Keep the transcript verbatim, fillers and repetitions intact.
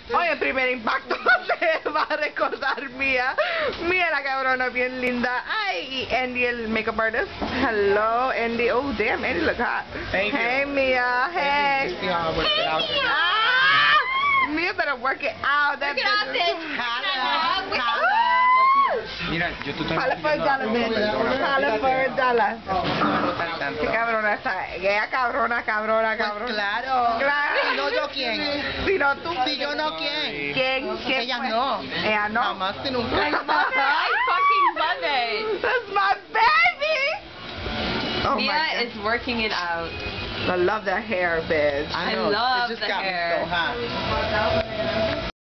Oye, primer impacto se va a recordar Mia. Mia la cabrona bien linda. Ay, y Andy el makeup artist. Hello, Andy. Oh, damn, Andy look hot. Thank you. Hey, Mia. Hey. See how I work it out. Ah, Mia better work it out. That Work it out, bitch is- sis. Holla. Holla. Holla. Mira, yo tú estás Holla for a dollar, bitch. Holla for a dollar. tanto. Qué cabrona está. Ella cabrona, cabrona, Pues cabrona. claro. Claro. Si no, ¿yo quién? Si no tú. Si yo no, ¿quién? ¿Quién? ¿Quién Ella fue? no. Ella no. Jamás y nunca. I fucking love it. That's my baby. Oh Mia my is working it out. God. I love that hair, bitch. I I know. love it just the got hair. me so hot.